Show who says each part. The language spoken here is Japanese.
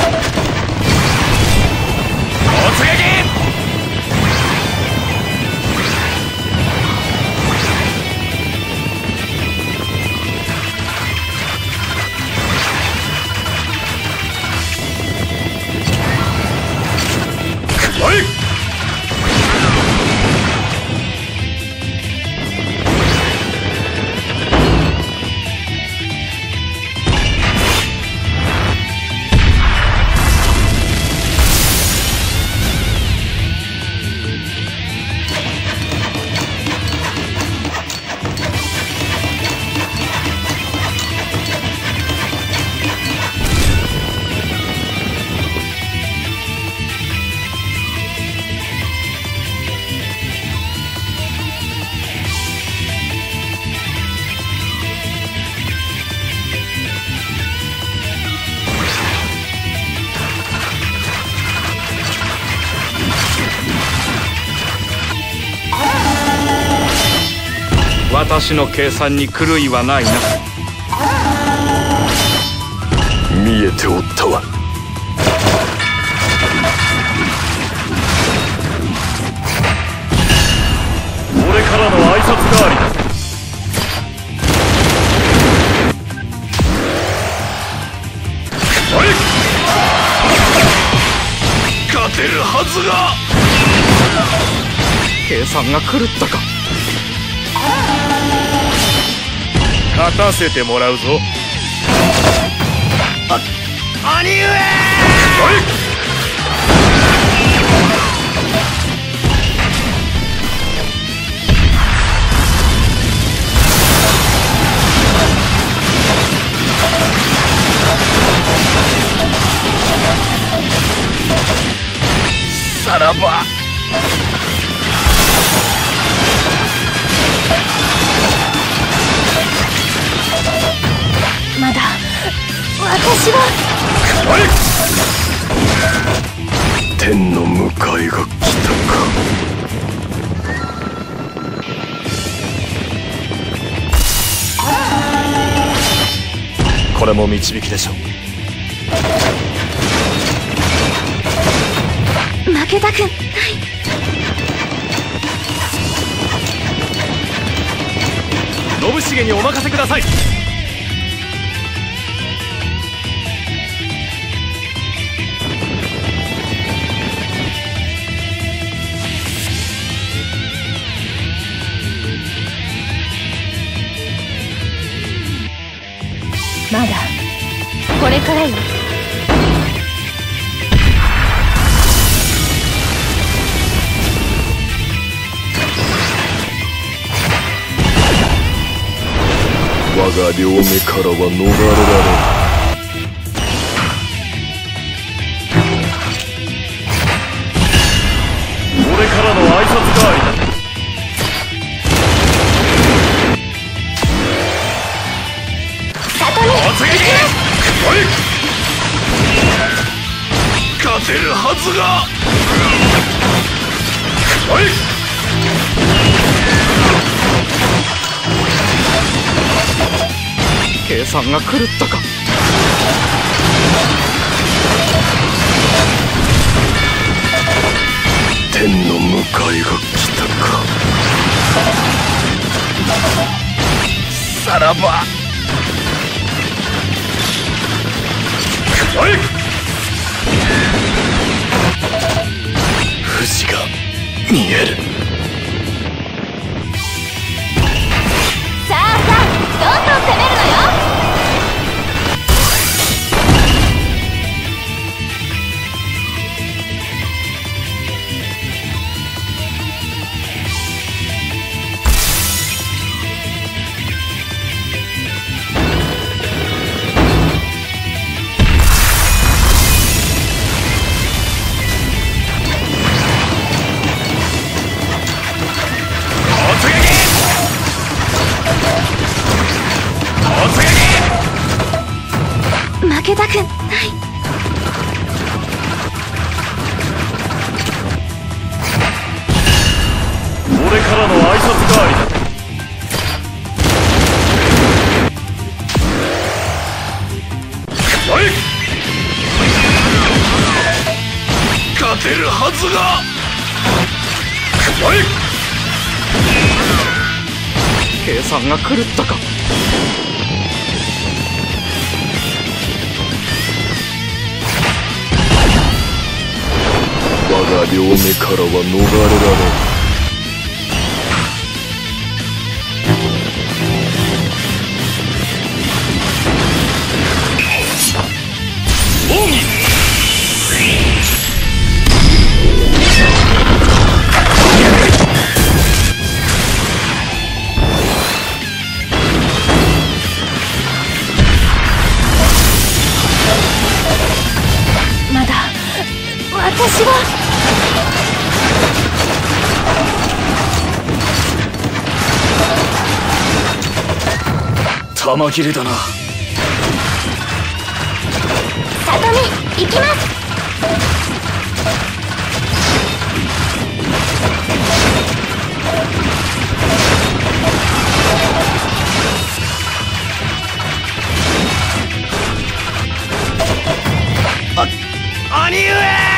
Speaker 1: 私の計算に狂いはないな。
Speaker 2: 見えておったわ。
Speaker 1: 俺からの挨拶代わりだ。
Speaker 2: 勝てるはずが。
Speaker 1: 計算が狂ったか。
Speaker 2: 勝たせてもらうぞ。
Speaker 1: 兄上。
Speaker 2: さらば。
Speaker 3: まだ私は。
Speaker 2: 天の迎えが来たか。これも導きでしょう。
Speaker 3: 負けたくない。
Speaker 1: 信繁にお任せください。
Speaker 3: まだこれからよ。
Speaker 2: 我が両目からは逃れられん。
Speaker 1: 俺からの挨拶代わりだ。
Speaker 2: 勝てるはずが。
Speaker 1: 計算が狂ったか。
Speaker 2: 天の迎えが来たか。さらば。富士が見える。
Speaker 3: さあさあ、どんどん攻めるのよ。
Speaker 2: てるはずが。おい、
Speaker 1: 計算が狂ったか。
Speaker 2: 我が両目からは逃れられん。
Speaker 3: まだ私は。
Speaker 2: 玉切れだな。
Speaker 3: 里に行きます。
Speaker 2: 兄上。